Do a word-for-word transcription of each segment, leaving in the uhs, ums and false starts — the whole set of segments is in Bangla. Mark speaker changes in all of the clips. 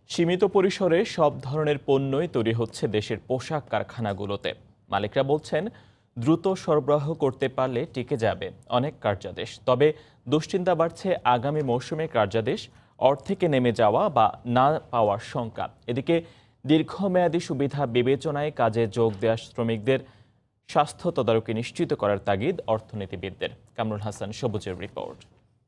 Speaker 1: সীমিত পরিসরে সব ধরনের পণ্যই তৈরি হচ্ছে দেশের পোশাক কারখানাগুলোতে। মালিকরা বলছেন, দ্রুত সরবরাহ করতে পারলে টিকে যাবে অনেক কার্যাদেশ। তবে দুশ্চিন্তা বাড়ছে আগামী মৌসুমে কার্যাদেশ অর্ধেকে নেমে যাওয়া বা না পাওয়ার শঙ্কা। এদিকে দীর্ঘমেয়াদী সুবিধা বিবেচনায় কাজে যোগ দেওয়া শ্রমিকদের স্বাস্থ্য তদারকি নিশ্চিত করার তাগিদ অর্থনীতিবিদদের। কামরুল হাসান সবুজের রিপোর্ট।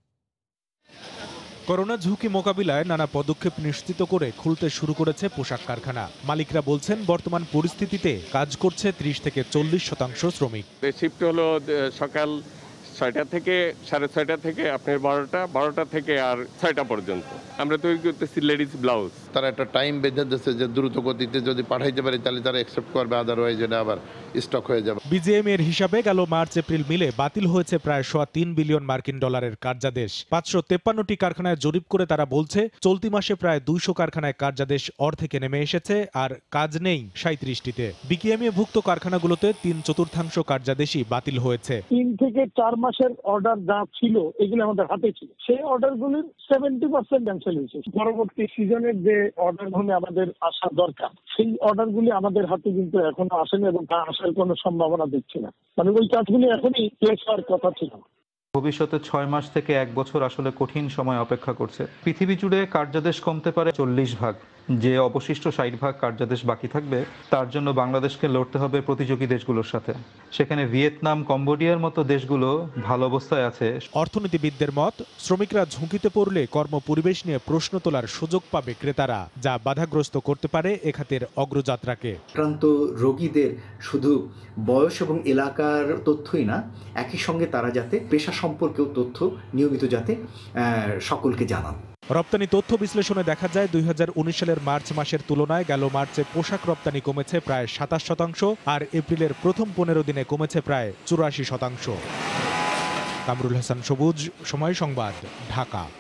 Speaker 2: করোনা ঝুঁকি মোকাবিলায় নানা পদক্ষেপ নিশ্চিত করে খুলতে শুরু করেছে পোশাক কারখানা। মালিকরা বলছেন, বর্তমান পরিস্থিতিতে কাজ করছে ত্রিশ থেকে চল্লিশ শতাংশ শ্রমিক।
Speaker 3: শিফট হলো সকাল ছয়টা থেকে সাড়ে ছয়টা থেকে আপনার বারোটা বারোটা থেকে আর ছয়টা পর্যন্ত। আমরা তৈরি করতেছি লেডিস ব্লাউজ।
Speaker 4: তারা একটা টাইম বেঁধে দিচ্ছে যে দ্রুত গতিতে যদি পাঠাইতে পারে তাহলে তারা অ্যাকসেপ্ট করবে, আদারওয়াইজ এটা আবার স্টক হয়ে যাবে।
Speaker 2: বিজিএম এর হিসাবে গেল মার্চ এপ্রিল মিলে বাতিল হয়েছে প্রায় সোয়া তিন বিলিয়ন মার্কিন ডলারের কার্যাদেশ। পাঁচশো তেপ্পান্নটি কারখানায় জরিপ করে তারা বলছে, চলতি মাসে প্রায় দুইশো কারখানায় কার্যাদেশ অর্ধেকে নেমে এসেছে, আর কাজ নেই সাঁইত্রিশটিতে। বিকিএমএ ভুক্ত কারখানাগুলোতে তিন চতুর্থাংশ কার্যাদেশই বাতিল হয়েছে।
Speaker 5: তিন থেকে চার মাসের অর্ডার যা ছিল এগুলো আমাদের হাতে ছিল, সেই অর্ডারগুলির সেভেন্টি পার্সেন্ট ক্যান্সেল হয়েছে। পরবর্তী সিজনের যে অর্ডারগুলি আমাদের আসা দরকার, সেই অর্ডারগুলি আমাদের হাতে কিন্তু এখনো আসেনি এবং তা আসার কোনো সম্ভাবনা দেখছি না। মানে ওই কাজগুলি এখনই প্লেস হওয়ার কথা ছিল।
Speaker 6: ভবিষ্যতে ছয় মাস থেকে এক বছর আসলে কঠিন সময় অপেক্ষা করছে। পৃথিবী জুড়ে কার্যাদেশ কমতে পারে চল্লিশ ভাগ। যে অবশিষ্ট ষাট ভাগ কার্যাদেশ বাকি থাকবে, তার জন্য বাংলাদেশকে লড়তে হবে প্রতিযোগী দেশগুলোর সাথে। সেখানে ভিয়েতনাম, কম্বোডিয়ার মতো দেশগুলো ভালো অবস্থায় আছে।
Speaker 2: অর্থনীতিবিদদের মত, শ্রমিকরা ঝুঁকিতে পড়লে কর্মপরিবেশ নিয়ে প্রশ্ন তোলার সুযোগ পাবে ক্রেতারা, যা বাধাগ্রস্ত করতে পারে এ খাতের অগ্রযাত্রাকে।
Speaker 7: আক্রান্ত রোগীদের শুধু বয়স এবং এলাকার তথ্যই না, একই সঙ্গে তারা যাতে পেশা সম্পর্কেও তথ্য নিয়মিত যাতে সকলকে জানান।
Speaker 2: রপ্তানি তথ্য বিশ্লেষণে দেখা যায়, দুই হাজার উনিশ সালের মার্চ মাসের তুলনায় গেল মার্চে পোশাক রপ্তানি কমেছে প্রায় সাতাশ শতাংশ, আর এপ্রিলের প্রথম পনেরো দিনে কমেছে প্রায় চুরাশি শতাংশ। কামরুল হাসান সবুজ, সময় সংবাদ, ঢাকা।